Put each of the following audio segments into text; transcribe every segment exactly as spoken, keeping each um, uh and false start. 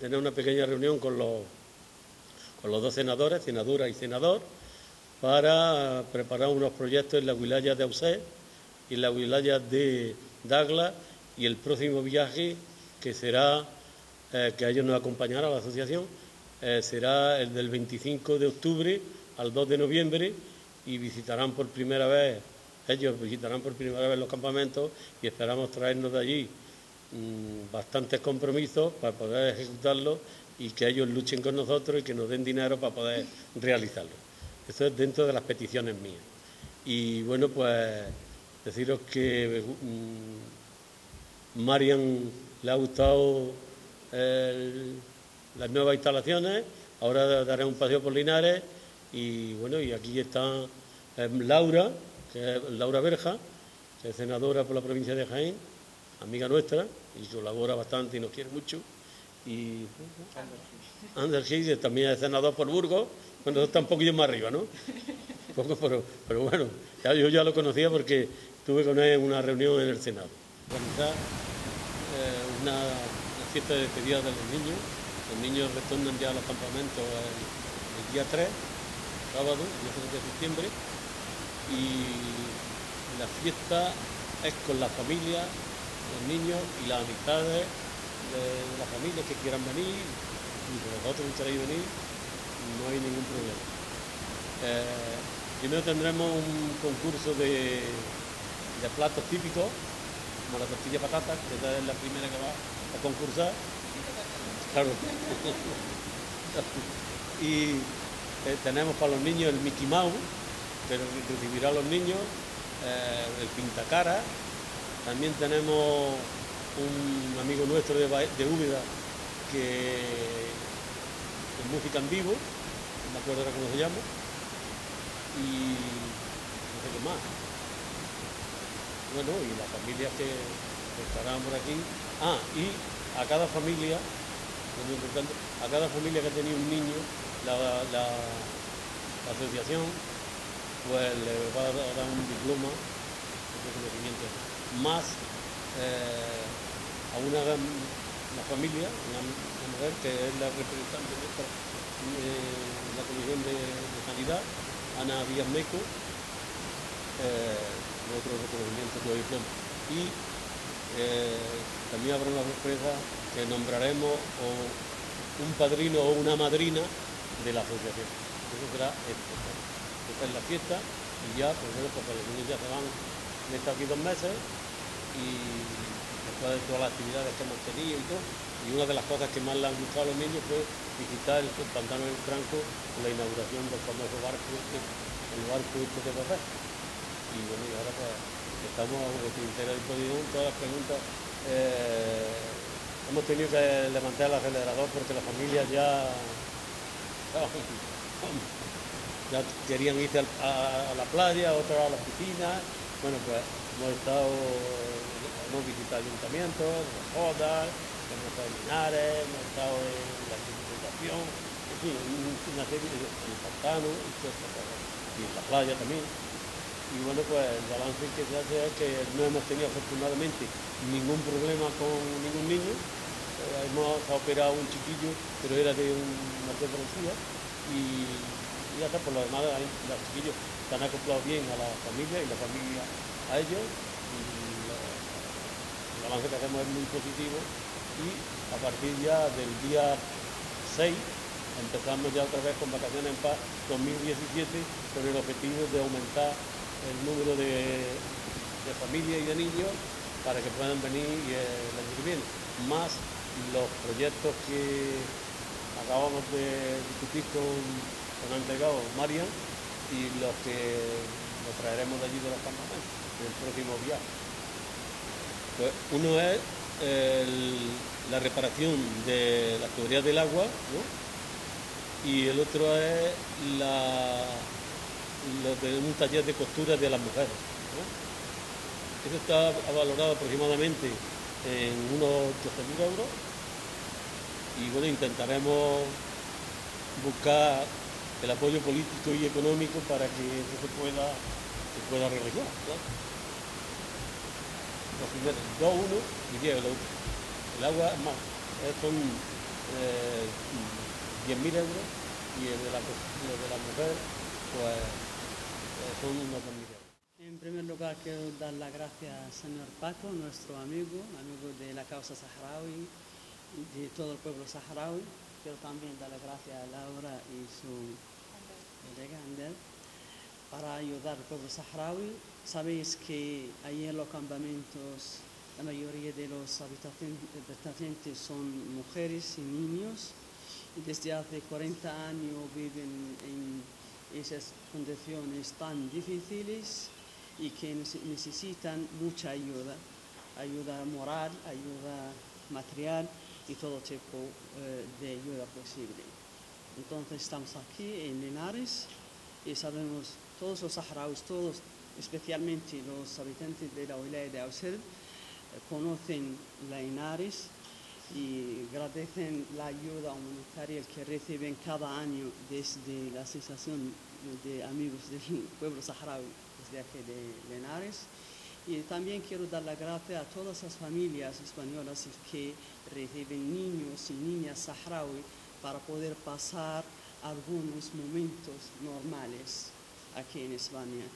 tener una pequeña reunión con los, con los dos senadores, senadora y senador, para preparar unos proyectos en la wilaya de Ausé y en la wilaya de Dagla, y el próximo viaje, que será, eh, que a ellos nos acompañará la asociación, eh, será el del veinticinco de octubre al dos de noviembre, y visitarán por primera vez, ellos visitarán por primera vez los campamentos, y esperamos traernos de allí mmm, bastantes compromisos para poder ejecutarlos, y que ellos luchen con nosotros y que nos den dinero para poder realizarlo. Eso es dentro de las peticiones mías. Y bueno, pues deciros que mmm, Marian le ha gustado el, las nuevas instalaciones. Ahora daré un paseo por Linares, y bueno, y aquí está eh, Laura, que es Laura Berja, que es senadora por la provincia de Jaén, amiga nuestra, y colabora bastante y nos quiere mucho. Y Ander Gis también es senador por Burgos. Bueno, está un poquillo más arriba, ¿no? Poco, pero, pero bueno, ya, yo ya lo conocía porque estuve con él en una reunión en el Senado. Organizar eh, una, una fiesta de despedida de los niños. Los niños retornan ya a los campamentos el, el día tres, sábado, el tres de septiembre, y la fiesta es con las familias, los niños y las amistades de, de las familias que quieran venir, y si vosotros queréis venir, no hay ningún problema. Eh, primero tendremos un concurso de, de platos típicos, como la tortilla de patatas, que esta es la primera que va a concursar. Claro. Y eh, tenemos para los niños el Mickey Mouse, pero recibirá a los niños, eh, el pintacara. También tenemos un amigo nuestro de, de Úbeda, que es música en vivo, no me acuerdo ahora cómo se llama, y no sé qué más. Bueno, y las familias que, que estarán por aquí. Ah, y a cada familia, es muy importante, a cada familia que ha tenido un niño, la, la, la asociación pues le va a dar un diploma de reconocimiento, más eh, a una, una familia, una, una mujer que es la representante de esta, eh, la Comisión de, de Sanidad, Ana Díaz Meco, eh, otro reconocimiento, otro diploma. Y eh, también habrá una sorpresa que nombraremos o un padrino o una madrina de la asociación. Eso será esto. Esta es la fiesta, y ya, pues bueno, pues los niños ya se van de estar aquí dos meses, y después de todas las actividades que hemos tenido y todo. Y una de las cosas que más le han gustado a los niños fue visitar el pantano del Franco, la inauguración del famoso barco, el barco de papel. Y bueno, y ahora pues estamos a vuestra entera disposición, todas las preguntas. Eh, hemos tenido que levantar el acelerador porque las familias ya, ya querían irse a, a, a la playa, otras a la piscina. Bueno, pues hemos estado, hemos visitado ayuntamientos, las Jodas, hemos estado en Linares, hemos estado en la Diputación, en fin, una serie de el pantano, y en la playa también. Y bueno, pues el balance que se hace es que no hemos tenido afortunadamente ningún problema con ningún niño. Eh, hemos operado un chiquillo, pero era de una Francia, y, y hasta por lo demás los chiquillos se han acoplado bien a la familia y la familia a ellos. Y la, el balance que hacemos es muy positivo, y a partir ya del día seis empezamos ya otra vez con Vacaciones en Paz dos mil diecisiete, con el objetivo de aumentar el número de, de familias y de niños para que puedan venir y, eh, el año que viene, más los proyectos que acabamos de discutir con, con han entregado Marian, y los que nos traeremos de allí de los campamentos en el próximo viaje. Pues uno es el, la reparación de la tubería del agua, ¿no? Y el otro es la lo de un taller de costura de las mujeres, ¿no? Eso está valorado aproximadamente en unos doce mil euros, y bueno, intentaremos buscar el apoyo político y económico para que eso se pueda, se pueda realizar, ¿no? Los primeros, dos, uno y diez el otro. El agua es más, son eh, diez mil euros y el de la, el de la mujer pues eh, son unos dos mil euros. En primer lugar quiero dar las gracias al señor Paco, nuestro amigo, amigo de la causa saharaui, de todo el pueblo saharaui. Quiero también dar las gracias a Laura y su colega Ander para ayudar al pueblo saharaui. Sabéis que ahí en los campamentos la mayoría de los habitantes son mujeres y niños y desde hace cuarenta años viven en esas condiciones tan difíciles y que necesitan mucha ayuda, ayuda moral, ayuda material y todo tipo eh, de ayuda posible. Entonces estamos aquí en Linares y sabemos todos los saharauis, todos, especialmente los habitantes de la wilaya de Ausel, eh, conocen la Linares y agradecen la ayuda humanitaria que reciben cada año desde la Asociación de Amigos del Pueblo Saharaui, desde aquí de Linares. Y también quiero dar las gracias a todas las familias españolas que reciben niños y niñas saharaui para poder pasar algunos momentos normales aquí en España.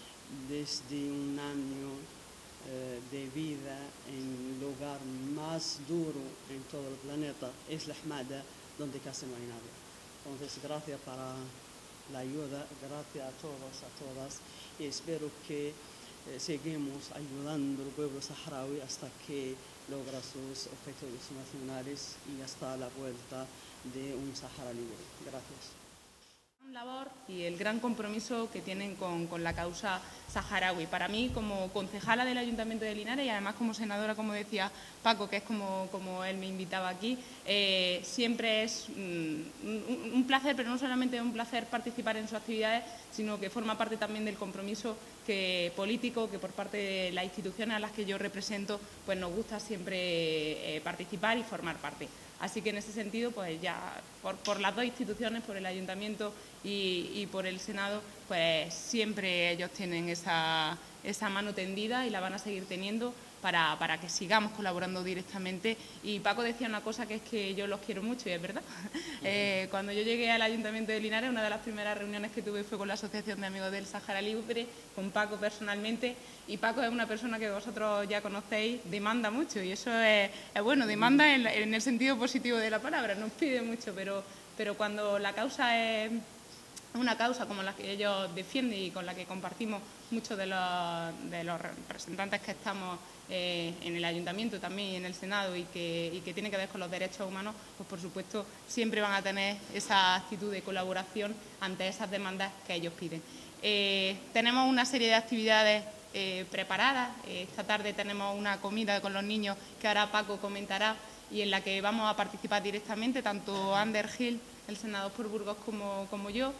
Desde un año eh, de vida en el lugar más duro en todo el planeta, es la Ahmada, donde casi no hay nadie. Entonces, gracias para la ayuda, gracias a todos, a todas, y espero que Eh, seguimos ayudando al pueblo saharaui hasta que logra sus objetivos nacionales y hasta la vuelta de un Sahara libre. Gracias. Labor y el gran compromiso que tienen con, con la causa saharaui. Para mí, como concejala del Ayuntamiento de Linares y además como senadora, como decía Paco, que es como, como él me invitaba aquí, eh, siempre es mm, un, un placer, pero no solamente un placer participar en sus actividades, sino que forma parte también del compromiso que, político que por parte de las instituciones a las que yo represento, pues nos gusta siempre eh, participar y formar parte. Así que en ese sentido, pues ya por, por las dos instituciones, por el Ayuntamiento y, y por el Senado, pues siempre ellos tienen esa, esa mano tendida y la van a seguir teniendo para, para que sigamos colaborando directamente. Y Paco decía una cosa, que es que yo los quiero mucho y es verdad. Eh, cuando yo llegué al Ayuntamiento de Linares, una de las primeras reuniones que tuve fue con la Asociación de Amigos del Sahara Libre, con Paco personalmente, y Paco es una persona que vosotros ya conocéis, demanda mucho y eso es, es bueno, demanda en, en el sentido positivo de la palabra, nos pide mucho, pero, pero cuando la causa es una causa como la que ellos defienden y con la que compartimos muchos de los, de los representantes que estamos eh, en el Ayuntamiento también y en el Senado y que, y que tiene que ver con los derechos humanos, pues por supuesto siempre van a tener esa actitud de colaboración ante esas demandas que ellos piden. Eh, tenemos una serie de actividades eh, preparadas. Eh, esta tarde tenemos una comida con los niños que ahora Paco comentará y en la que vamos a participar directamente, tanto Ander Gil, el senador por Burgos, como, como yo.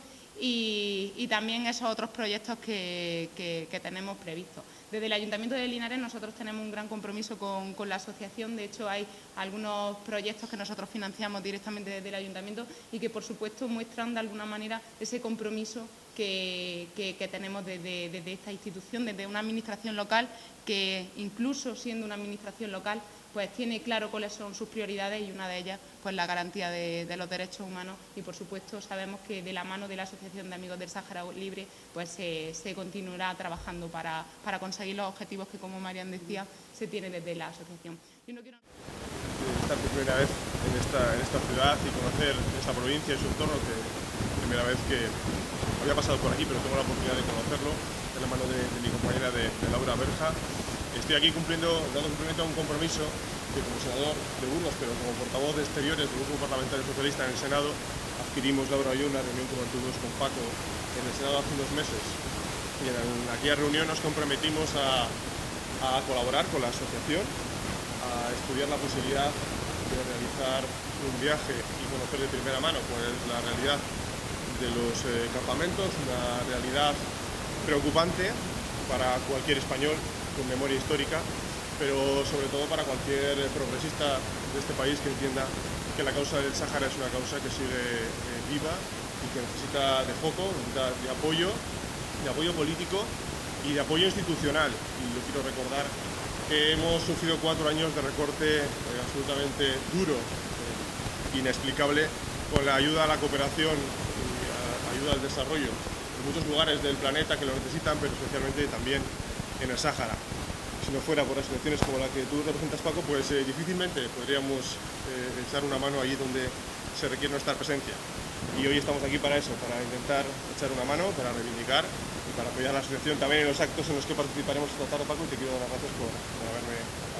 Y, y también esos otros proyectos que, que, que tenemos previstos. Desde el Ayuntamiento de Linares nosotros tenemos un gran compromiso con, con la asociación. De hecho, hay algunos proyectos que nosotros financiamos directamente desde el Ayuntamiento y que, por supuesto, muestran de alguna manera ese compromiso que, que, que tenemos desde, desde esta institución, desde una administración local que, incluso siendo una administración local, pues tiene claro cuáles son sus prioridades y una de ellas, pues la garantía de, de los derechos humanos y, por supuesto, sabemos que de la mano de la Asociación de Amigos del Sahara Libre, pues se, se continuará trabajando para, para conseguir los objetivos que, como Marian decía, se tiene desde la asociación. Yo no quiero... Estar por primera vez en esta, en esta ciudad y conocer esta provincia y su entorno, que primera vez que había pasado por aquí, pero tengo la oportunidad de conocerlo, de la mano de, de mi compañera de, de Laura Berja. Estoy aquí cumpliendo, dando cumplimiento a un compromiso que como senador de Burgos, pero como portavoz de Exteriores del Grupo Parlamentario Socialista en el Senado, adquirimos, Laura y yo, una reunión que mantuvimos con Paco en el Senado hace unos meses. Y en aquella reunión nos comprometimos a, a colaborar con la asociación, a estudiar la posibilidad de realizar un viaje y conocer de primera mano cuál es la realidad de los eh, campamentos, una realidad preocupante para cualquier español con memoria histórica, pero sobre todo para cualquier progresista de este país que entienda que la causa del Sáhara es una causa que sigue eh, viva y que necesita de foco, necesita de apoyo, de apoyo político y de apoyo institucional. Y yo quiero recordar que hemos sufrido cuatro años de recorte eh, absolutamente duro eh, inexplicable con la ayuda a la cooperación y a ayuda al desarrollo en muchos lugares del planeta que lo necesitan, pero especialmente también en el Sáhara. Si no fuera por asociaciones como la que tú representas, Paco, pues eh, difícilmente podríamos eh, echar una mano allí donde se requiere nuestra presencia. Y hoy estamos aquí para eso, para intentar echar una mano, para reivindicar y para apoyar a la asociación también en los actos en los que participaremos esta tarde, Paco, y te quiero dar las gracias por, por haberme